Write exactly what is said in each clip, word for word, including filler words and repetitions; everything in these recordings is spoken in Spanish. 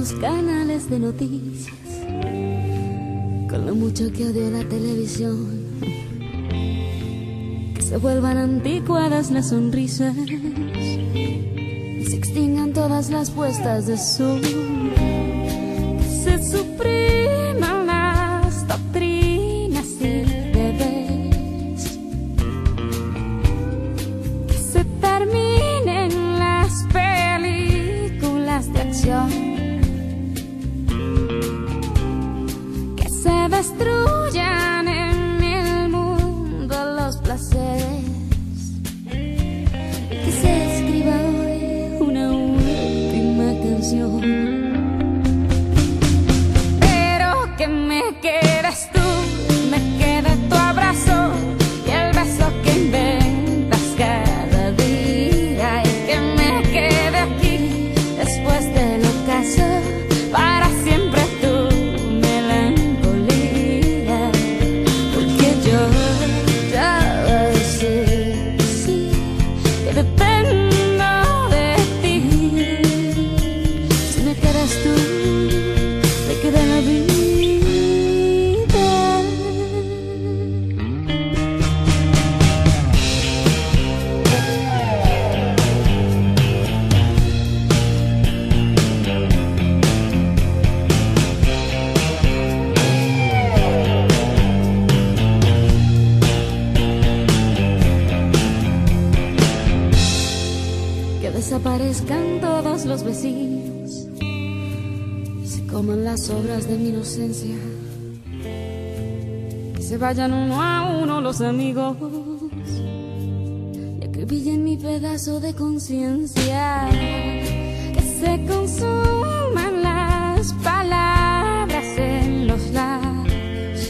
los canales de noticias, con lo mucho que odio la televisión, que se vuelvan anticuadas las sonrisas y se extingan todas las puestas de sol, que se supriman las doctrinas y deberes, que se terminen las películas de acción, que se destruyan en el mundo los placeres, que se escriba hoy una última canción, pero que me quedes tú, me quede tu abrazo y el beso que inventas cada día, y que me quede aquí después del ocaso para siempre tu melancolía, porque yo ya sé, sí, que dependo de ti. Si me quedas tú, me queda la vida. Que desaparezcan todos los vecinos, se coman las obras de mi inocencia, que se vayan uno a uno los amigos y acribillen mi pedazo de conciencia, que se consuman las palabras en los labios,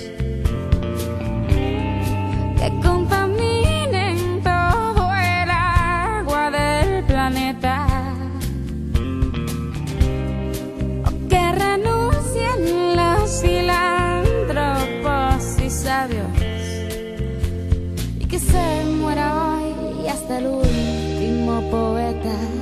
que contaminen todo el agua del planeta, o que renuncien los filántropos y sabios, y que se muera hoy hasta el último poeta.